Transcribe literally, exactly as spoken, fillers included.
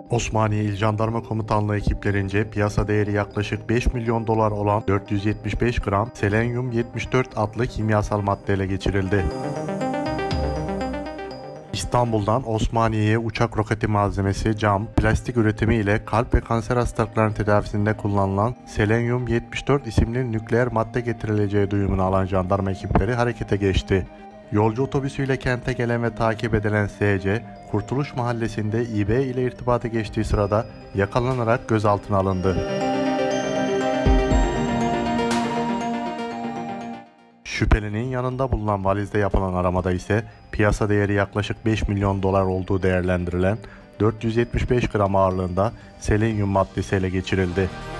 Osmaniye İl Jandarma Komutanlığı ekiplerince piyasa değeri yaklaşık beş milyon dolar olan dört yüz yetmiş beş gram selenyum yetmiş dört adlı kimyasal madde ele geçirildi. İstanbul'dan Osmaniye'ye uçak roketi malzemesi, cam, plastik üretimi ile kalp ve kanser hastalıklarının tedavisinde kullanılan selenyum yetmiş dört isimli nükleer madde getirileceği duyumunu alan jandarma ekipleri harekete geçti. Yolcu otobüsüyle kente gelen ve takip edilen S C, Kurtuluş Mahallesi'nde İ B ile irtibata geçtiği sırada yakalanarak gözaltına alındı. Şüphelinin yanında bulunan valizde yapılan aramada ise piyasa değeri yaklaşık beş milyon dolar olduğu değerlendirilen dört yüz yetmiş beş gram ağırlığında selenyum maddesi ele geçirildi.